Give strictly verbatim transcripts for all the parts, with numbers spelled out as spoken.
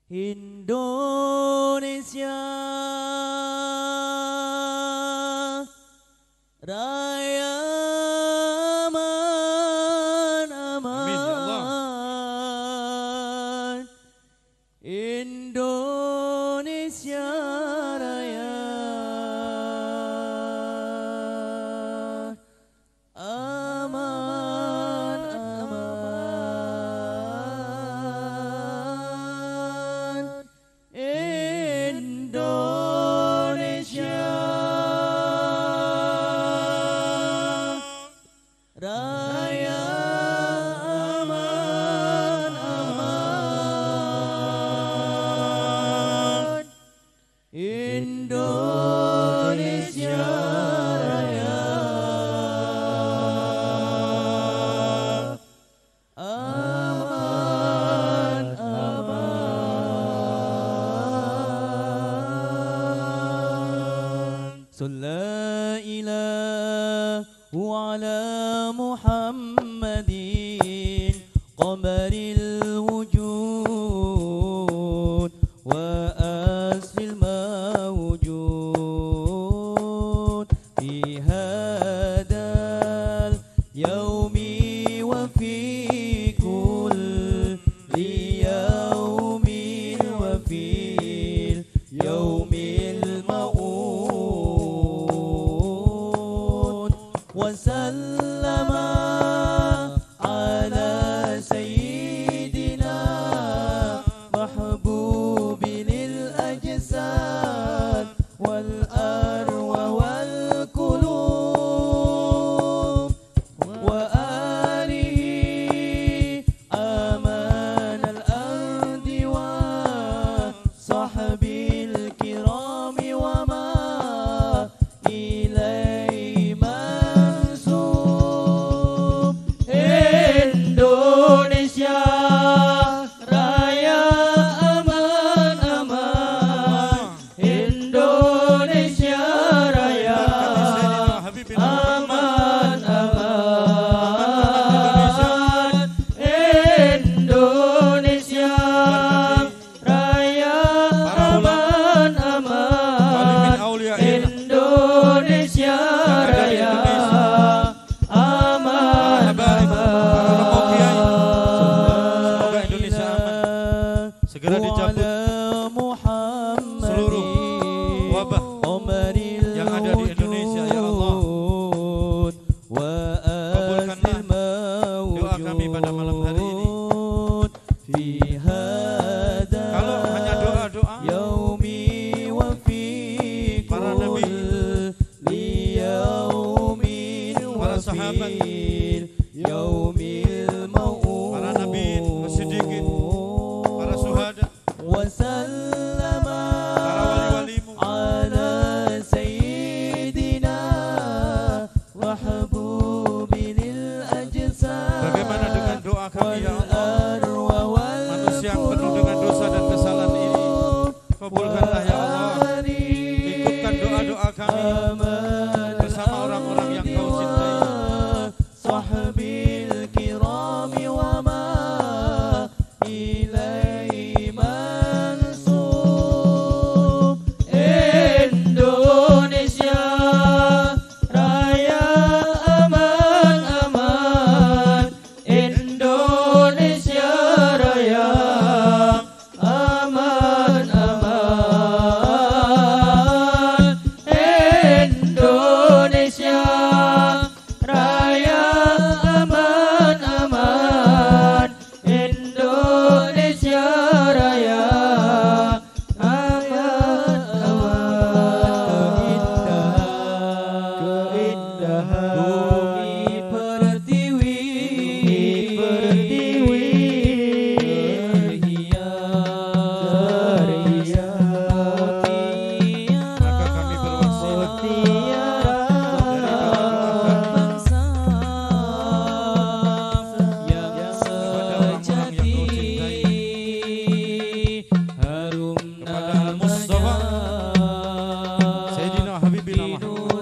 Indonesia Raya aman, aman. Indonesia Raya aman, aman. Indonesia Raya aman, aman. Indonesia Raya aman, aman. Sallallahu ilaihi ala Muhammadin qamaril wujud wa aslil mawjud fi hadal yaumi wa fi kulli yaumin wa fil yaumil ma'ud wa sallama ala sayyidina mahbubin al-ajsad wal arwa wal qulub wa alihi aman al-ardi wa sahbil kirami wa ma ilaihi mansub. Indonesia Raya aman, aman. Indonesia Raya aman, aman. Indonesia Raya aman, aman. Indonesia Raya aman, Semoga Indonesia aman. Segera dicabut seluruh wabah yang ada di Indonesia, ya Allah. Kabulkanlah doa kami pada malam hari ini. Kalau hanya doa-doa para nabi, para sahabat, para nabi, as-siddiqin, para syuhada, para wali-walimu, ala sayyidina mahbubin al-ajsad. bagaimana dengan doa kami, ya Allah? Arwa wal Manusia yang penuh dengan dosa dan kesalahan ini, kabulkanlah ya Allah. Ikutkan doa-doa kami bersama orang-orang yang kau cintai. Sahbil kirami wa ma ilaihi mansub. Indonesia Raya aman, aman. Indonesia Raya aman, aman. Indonesia Raya aman, aman. Indonesia Raya aman, aman. Keindahan bumi pertiwi, pertiwi Maka kami berwasilah kepada Mustafa Sayyidina Habibina Muhammad,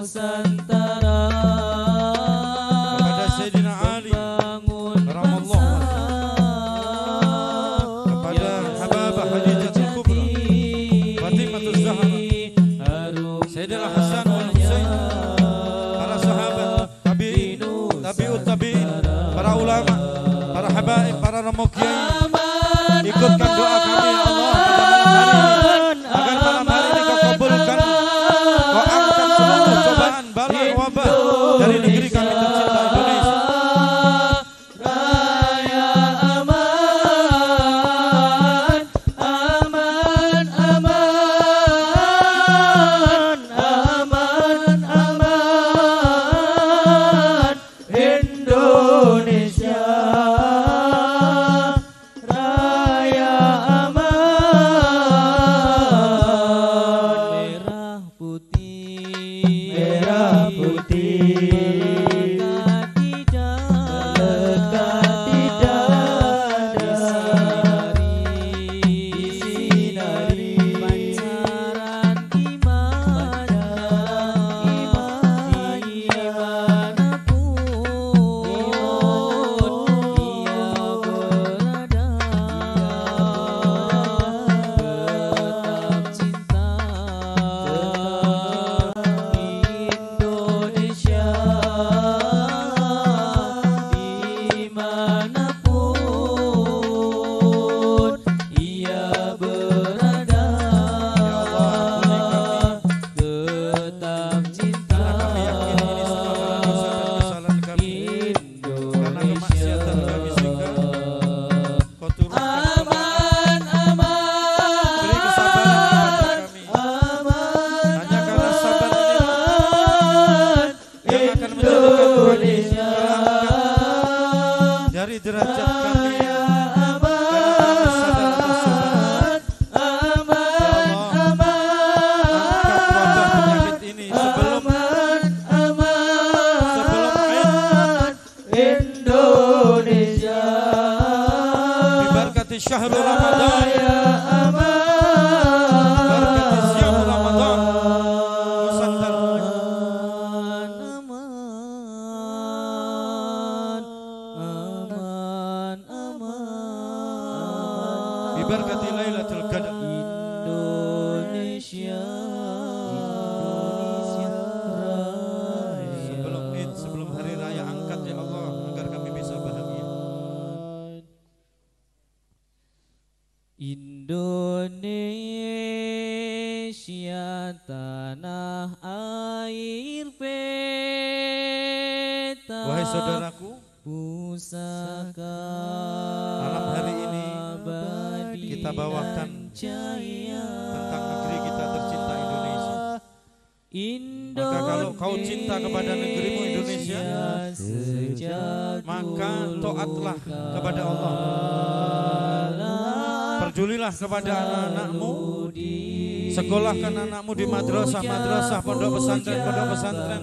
kepada Sayyidina Ali karamallahu wajhah, kepada Hababah Khadijah Ikutkan doa kami ya Allah pada malam hari ini, agar malam hari ini kau kabulkan, kau angkat seluruh cobaan, bala, wabah dari negeri kami tercinta Indonesia. Raya aman, aman, aman, aman, aman, Indonesia. Raya aman, merah putih, merah putih. Dari derajat kami karena kami sadar atas cobaan. Ya Allah, angkat wabah penyakit ini sebelum sebelum Indonesia. Bibarkati syahrul Ramadan, bibarkati syahrul Ramadan, Nusantara. Bibarkati Lailatul Qadar. Indonesia, Indonesia Raya. Sebelum Id, sebelum hari raya, angkat ya Allah agar kami bisa bahagia. Indonesia tanah air peta. Wahai saudaraku, Pusaka malam hari ini kita bawakan jaya tentang negeri kita tercinta Indonesia. Maka kalau kau cinta kepada negerimu Indonesia, maka taatlah kepada Allah. Perjulilah kepada anak-anakmu, sekolahkan anakmu di madrasah-madrasah, pondok pesantren-pondok pesantren,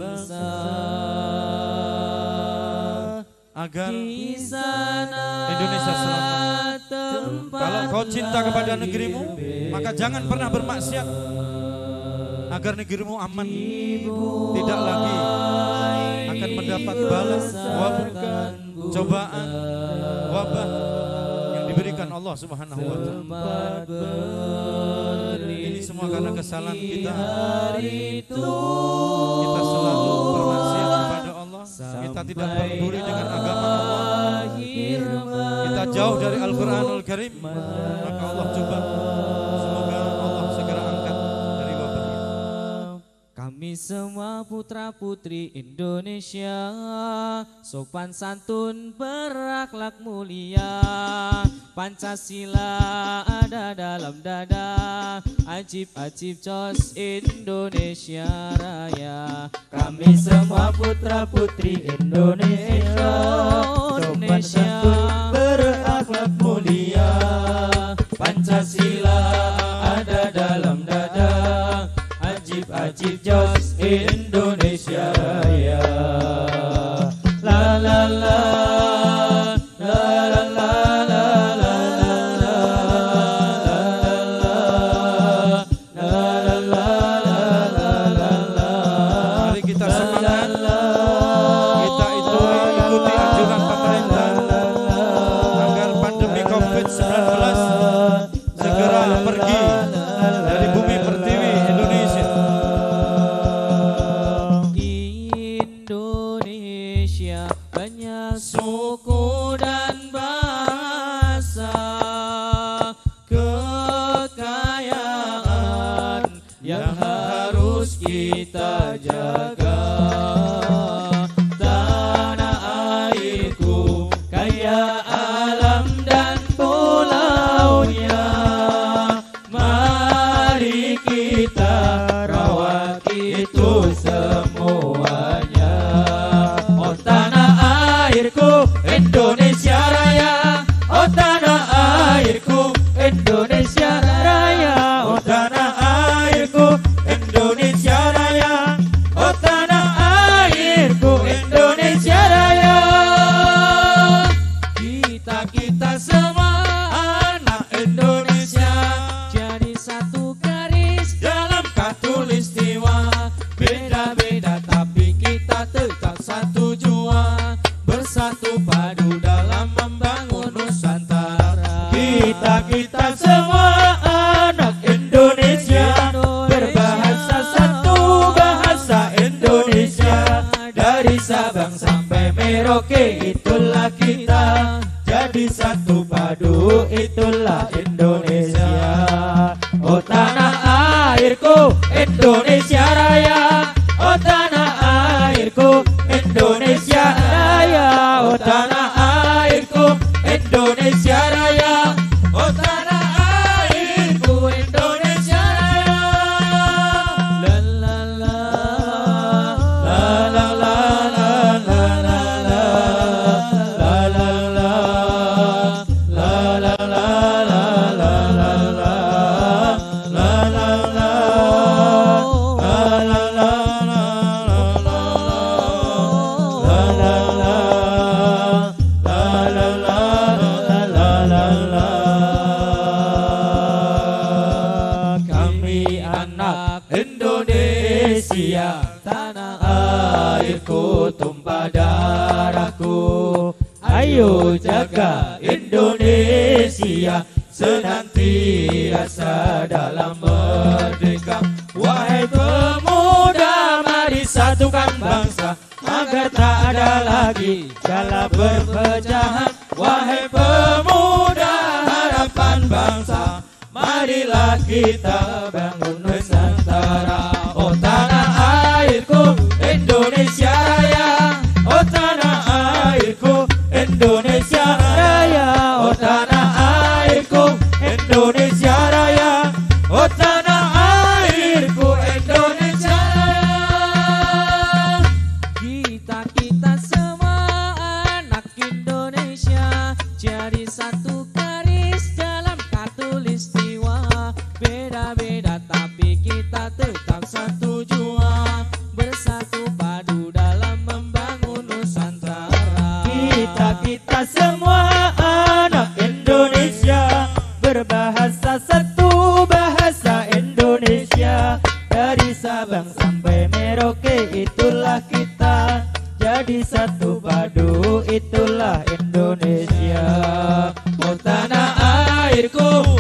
agar Indonesia selamat. Kalau kau cinta kepada negerimu, maka jangan pernah bermaksiat, agar negerimu aman, tidak lagi akan mendapat bala, wabah, cobaan, wabah yang diberikan Allah Subhanahu wa taala. Ini semua karena kesalahan kita. Kita selalu bermaksiat kepada Allah. Kita tidak peduli dengan agama Allah. Kita jauh dari Al-Qur'anul Karim. Maka Allah coba, semoga Allah segera angkat dari wabah ini. Kami semua putra putri Indonesia, sopan santun berakhlak mulia, Pancasila ada dalam dada, ajib-ajib jos Indonesia Raya. Kami semua putra putri Indonesia, sopan santun berakhlak mulia, Pancasila ada dalam dada, ajib-ajib jos Indonesia Raya. La la la la la la la la la. Mari kita semangat, kita itu ikuti anjuran pemerintah agar pandemi covid sembilan belas segera pergi dari bumi pertiwi Indonesia. Indonesia banyak suku dan bahasa, kita jaga. Tanah airku kaya alam dan pulaunya, mari kita rawat itu semuanya. Oh tanah airku Indonesia Raya, oh tanah airku Indonesia Raya, oh tanah airku Indonesia Raya, oh tanah airku Indonesia Raya. Kita kita semua anak Indonesia jadi satu garis dalam khatulistiwa. Beda-beda tapi kita tetap satu jua, bersatu padu dalam membangun Nusantara. Kita kita semua anak Indonesia berbahasa satu bahasa Indonesia. Dari Sabang sampai Merauke itulah kita, jadi satu padu itulah Indonesia. Oh tanah airku Indonesia Raya, oh tanah airku Indonesia Raya, oh tanah airku Indonesia Raya, oh tanah airku Indonesia Raya. La la la la la la la la la la la la la la la Indonesia, tanah airku tumpah darahku. Ayo jaga Indonesia senantiasa dalam merdeka. Wahai pemuda, mari satukan bangsa agar tak ada lagi kala perpecahan. Wahai pemuda, harapan bangsa, marilah kita bangun Nusantara. Oh tanah airku Indonesia Raya, oh tanah airku Indonesia Raya, oh tanah airku Indonesia Raya, oh tanah airku Indonesia Raya. Kita kita semua anak Indonesia jadi satu garis dalam khatulistiwa. Beda-beda tapi kita tetap satu jua, bersatu padu dalam membangun Nusantara. Kita kita semua anak Indonesia berbahasa satu bahasa Indonesia. Dari Sabang sampai Merauke itulah kita, jadi satu padu itulah Indonesia. Oh tanah airku